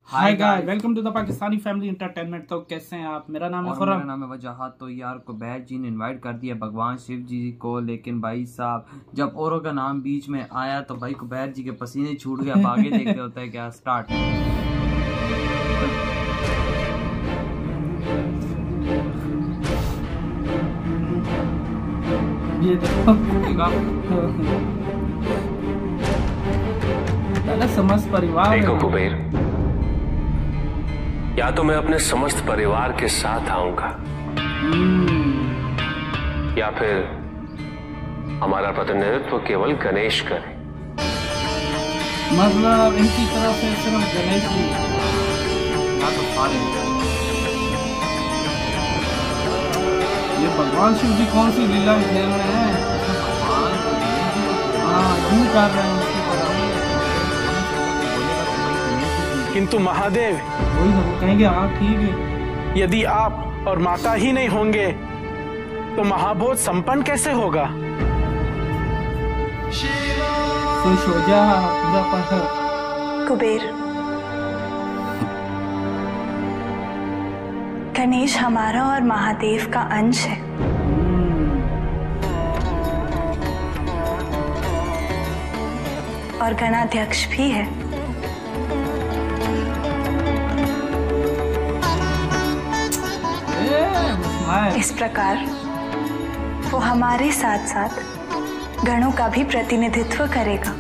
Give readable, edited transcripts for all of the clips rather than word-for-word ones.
Hi guys, welcome to the Pakistani family entertainment. तो कैसे हैं आप? मेरा नाम है खुरम। मेरा नाम है वजाहत। तो यार कुबैर जी ने इनवाइट कर दिया भगवान शिव जी को, लेकिन भाई साहब जब औरों का नाम बीच में आया तो भाई कुबैर जी के पसीने छूट गए। अब आगे देखते होता है क्या स्टार्ट। ये देखो समस्त परिवार। देखो कुबेर, या तो मैं अपने समस्त परिवार के साथ आऊंगा या फिर हमारा प्रतिनिधित्व केवल गणेश करे। मतलब इनकी तरफ से सिर्फ गणेश जी या तो सारे। ये भगवान शिव जी कौन सी लीला खेल रहे हैं? हाँ, यूं कर रहे हैं उसकी तरह। किंतु महादेव, वही ना वो कहेंगे हाँ ठीक है। यदि आप और माता ही नहीं होंगे तो महाभोज संपन्न कैसे होगा? खुश हो जा पूरा पत्थर। कुबेर, गणेश हमारा और महादेव का अंश है। और गणाध्यक्ष भी है। इस प्रकार वो हमारे साथ साथ गणों का भी प्रतिनिधित्व करेगा।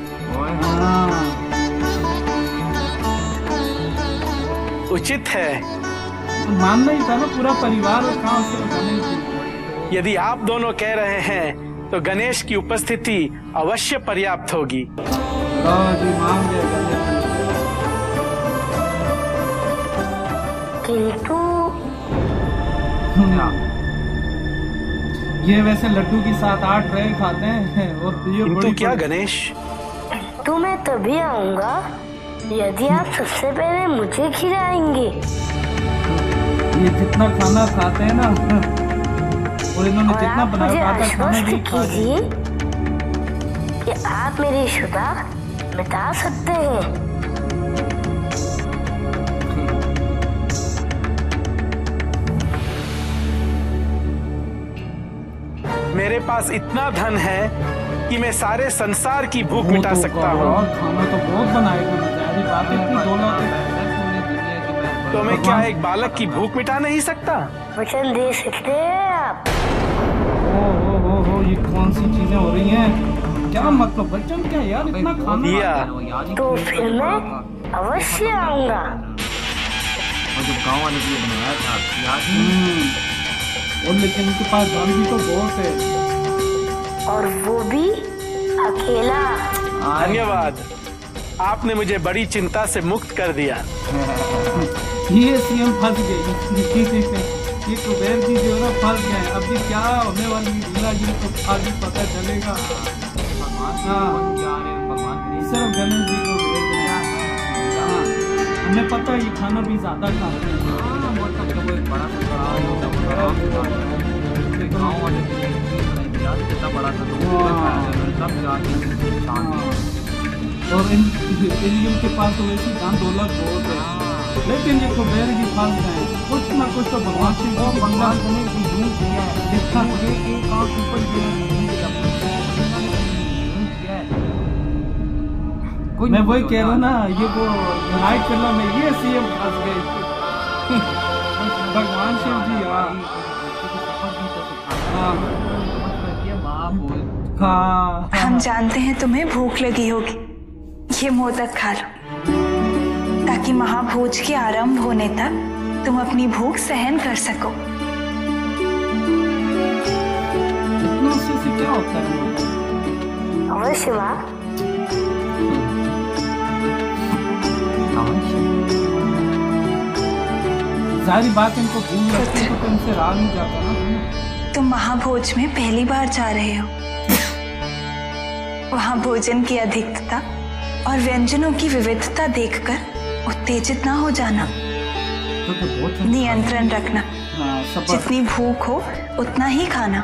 उचित है। मानना ही था ना, पूरा परिवार और काम से। यदि आप दोनों कह रहे हैं तो गणेश की उपस्थिति अवश्य पर्याप्त होगी। किंतु ये वैसे लड्डू की 7-8 ट्रे खाते हैं और ये किंतु क्या गणेश? तो मैं तभी आऊंगा यदि आप सबसे पहले मुझे खिलाएंगे। ये जितना खाना खाते हैं ना, और इन्होंने जितना बनाया था खाना भी कीजिए कि आप मेरी शुदा मिटा सकते हैं। मेरे पास इतना धन है कि मैं सारे संसार की भूख मिटा सकता हूँ। खाना तो बहुत बनाएगा, बात इतनी दौलत। तो मैं क्या एक बालक की भूख मिटा नहीं सकता? वचन दे सकते हैं आप। ओ, ये कौन सी चीजें हो रही हैं? क्या मतलब वचन क्या यार? इतना खाना दिया तो फिर मैं अवश्य आऊंगा। और जो गाँव वाले भी बनाया था यार। और लेकिन उनके पास धन भी तो बहुत है, और वो भी अकेला। धन्यवाद, आपने मुझे बड़ी चिंता से मुक्त कर दिया। ये सीएम फंस गए। ये कुबेर जी जो ना फंस गए। अभी क्या होने वाली लीला जी को आगे पता चलेगा। सिर्फ गणेश जी को भेज दिया। हमें पता है ये खाना भी ज्यादा खाते हैं। और इनके पास तो वैसी दान दौलत बहुत है, लेकिन ये कुबेर जी फंस गए। कुछ ना कुछ तो भगवान शिव को बंगाल करने की यूं किया है। देखा मुझे एक आंख ऊपर मैं वही कह रहा हूँ ना, ये वो नाइट फिल्म में ये सीएम फंस गए। भगवान शिव जी। हाँ, हम जानते हैं तुम्हें भूख लगी होगी, ये मोदक खा लो ताकि महाभोज के आरंभ होने तक तुम अपनी भूख सहन कर सको। इतना से क्या होता है? अवश्य माँ। सारी बात इनको भूल लगती है तो इनसे रहा नहीं जाता ना। तुम महाभोज में पहली बार जा रहे हो। वहां भोजन की अधिकता और व्यंजनों की विविधता देखकर उत्तेजित ना हो जाना। नियंत्रण रखना। जितनी भूख हो उतना ही खाना।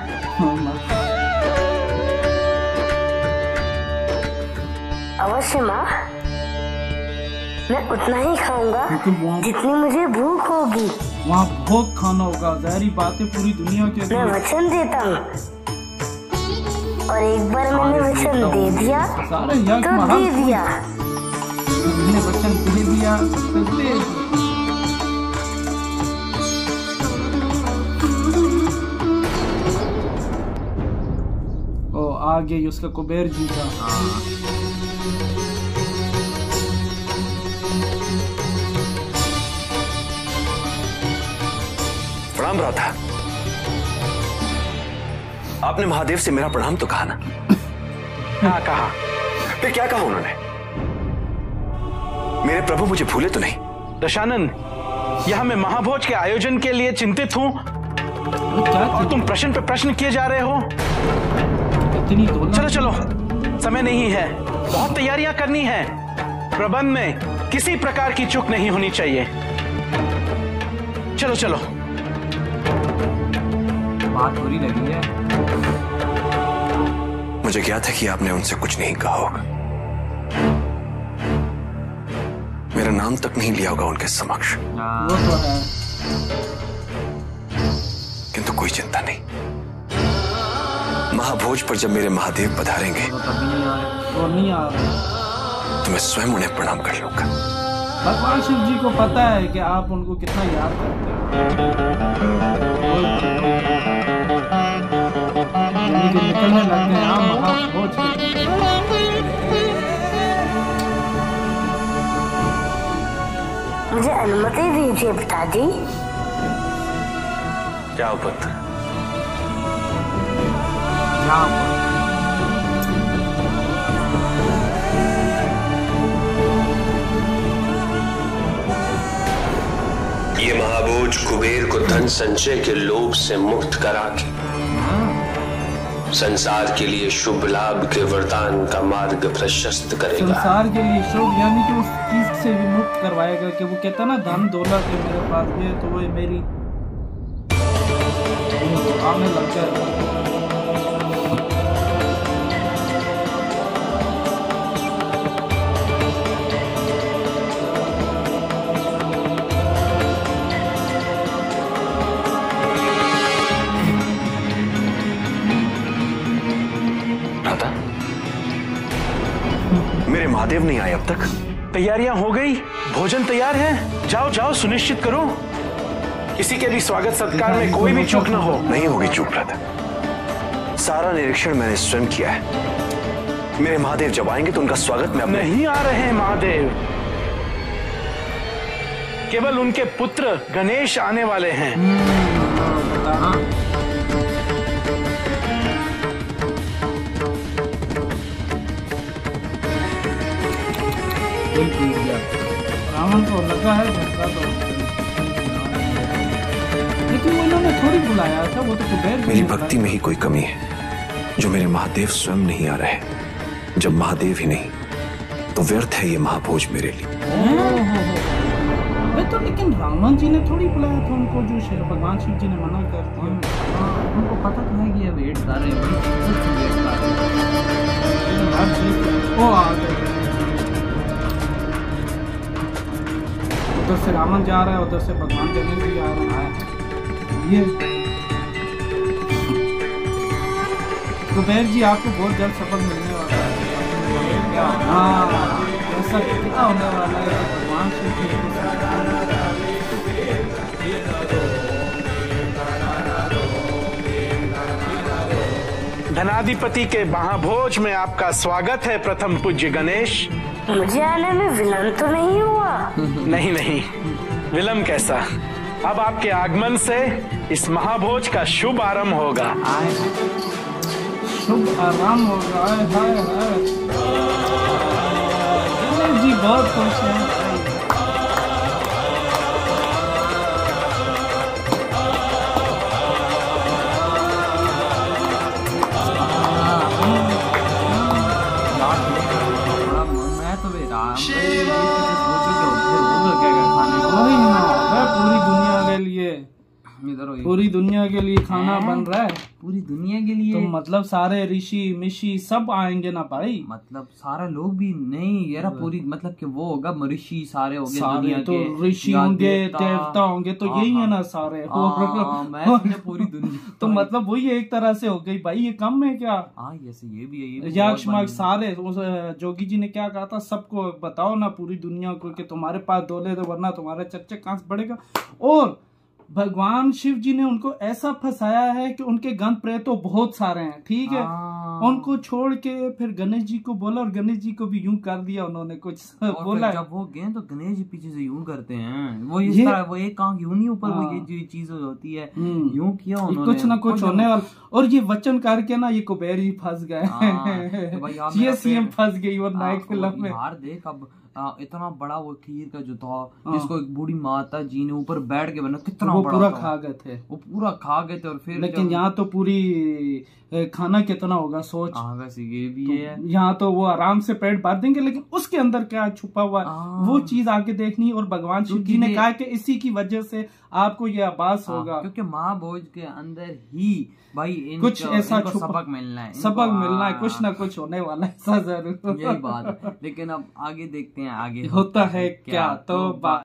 अवश्य माँ। मैं उतना ही खाऊंगा जितनी मुझे भूख होगी। वहाँ बहुत खाना होगा, जहरी बातें पूरी दुनिया के। मैं वचन देता हूँ, और एक बार मैंने वचन दे दिया सारे यज्ञ तो महान दे दिया। मैंने वचन दे दिया तो दे दिया। ओ आ गया उसका कुबेर जी का। प्रणाम भ्राता। आपने महादेव से मेरा प्रणाम तो कहा ना? हाँ कहा। फिर क्या कहा उन्होंने? मेरे प्रभु मुझे भूले तो नहीं? दशानन, यहाँ मैं महाभोज के आयोजन के लिए चिंतित हूँ और तुम प्रश्न पे प्रश्न किए जा रहे हो। चलो चलो, समय नहीं है, बहुत तैयारियां करनी है। प्रबंध में किसी प्रकार की चूक नहीं होनी चाहिए। चलो चलो। बात बुरी लगी है। मुझे ज्ञात है कि आपने उनसे कुछ नहीं कहा होगा, मेरा नाम तक नहीं लिया होगा उनके समक्ष। वो तो है। किंतु कोई चिंता नहीं, महाभोज पर जब मेरे महादेव पधारेंगे वो नहीं आ रहे तो मैं स्वयं उन्हें प्रणाम कर लूंगा। भगवान शिव जी को पता है कि आप उनको कितना याद करते हैं। निकलने लगते हैं आप महाभोज के। मुझे अनुमति दीजिए पिताजी। जाओ पुत्र। ये महाभोज कुबेर को धन संचय के लोभ से मुक्त करा के संसार के लिए शुभ लाभ के वरदान का मार्ग प्रशस्त करेगा। संसार के लिए शुभ यानी कि उस चीज से भी मुक्त करवाएगा कि वो कहता ना धन दौलत है मेरे पास ये तो वो मेरी आने लग जाए। मेरे महादेव नहीं आए अब तक? तैयारियां हो गई, भोजन तैयार है। जाओ जाओ, सुनिश्चित करो किसी के भी स्वागत सत्कार में कोई भी चूक ना हो। नहीं होगी चूक भ्राता, सारा निरीक्षण मैंने स्वयं किया है। मेरे महादेव जब आएंगे तो उनका स्वागत मैं नहीं आ रहे हैं महादेव, केवल उनके पुत्र गणेश आने वाले हैं। रावण को लगा है झटका तो, लेकिन उन्होंने थोड़ी बुलाया था, वो तो कुबेर। मेरी भक्ति में ही कोई कमी है जो मेरे महादेव स्वयं नहीं आ रहे। जब महादेव ही नहीं तो व्यर्थ है ये महाभोज मेरे लिए। तो लेकिन रावण जी ने थोड़ी बुलाया था उनको, जो भगवान शिव जी ने मना कर दिया। उनको पता तो है कि ये वेट कर रहे हैं, वो आ गए। उधर से रावण जा रहा है, उधर से भगवान गणेश जी आ रहा है। ये कुबेर जी आपको बहुत जल्द सफल मिलने वाला है। हाँ, ऐसा क्या होने वाला है भगवान शिव जी। धनाधिपति के महाभोज में आपका स्वागत है प्रथम पूज्य गणेश। मुझे आने में विलंब तो नहीं हुआ? नहीं नहीं, विलंब कैसा, अब आपके आगमन से इस महाभोज का शुभ आरंभ होगा। शुभ आराम होगा। हाय हाय जी बहुत खुश है। पूरी दुनिया के लिए इधर हो, पूरी दुनिया के लिए खाना बन रहा है, पूरी दुनिया के लिए। तो मतलब सारे ऋषि मिशी सब आएंगे ना भाई, मतलब सारे लोग भी नहीं यार, पूरी मतलब कि वो होगा ऋषि सारे होंगे सारे दुनिया तो के, ऋषि होंगे, देवता होंगे, तो यही है ना सारे। मैं समझा पूरी दुनिया। तो मतलब वही एक तरह से हो गई भाई, ये कम है क्या? हाँ ऐसे ये भी है, ये भी यक्ष मक्ष सारे। उस जोगी जी ने क्या कहा था, सबको बताओ ना पूरी दुनिया को कि तुम्हारे पास दौलत है, वरना तुम्हारा चर्चा कहाँ से बढ़ेगा। और भगवान शिव जी ने उनको ऐसा फंसाया है कि उनके गण प्रेत तो बहुत सारे हैं, ठीक है। उनको छोड़ के फिर गणेश जी को बोला, और गणेश जी को भी यूं कर दिया उन्होंने, कुछ बोला। जब वो गए तो गणेश जी पीछे से यूं करते हैं, वो इस तरह, वो एक आंख यूं नहीं ऊपर, वो ये जो चीज होती है यूं किया उन्होंने, कुछ ना कुछ होने वाला। और ये वचन करके ना ये कुबेर जी फंस गए, ये सीएम फंस गई वो नायक फिल्म में। यार देख अब इतना बड़ा वो खीर का जो था, जिसको एक बूढ़ी माता जी ने ऊपर बैठ के बना, कितना वो बड़ा पूरा था। खा गए थे, वो पूरा खा गए थे। और फिर लेकिन यहाँ तो पूरी खाना कितना होगा सोच। वैसे ये भी है, यहाँ तो वो आराम से पेट भर देंगे, लेकिन उसके अंदर क्या छुपा हुआ है वो चीज आगे देखनी। और भगवान शिव जी ने कहा कि इसी की वजह से आपको ये आभास होगा, क्योंकि महाभोज के अंदर ही भाई कुछ ऐसा सबक मिलना है, सबक मिलना है, कुछ ना कुछ होने वाला है, ऐसा जरूर। यही बात है। लेकिन अब आगे देखते हैं आगे होता है क्या। तो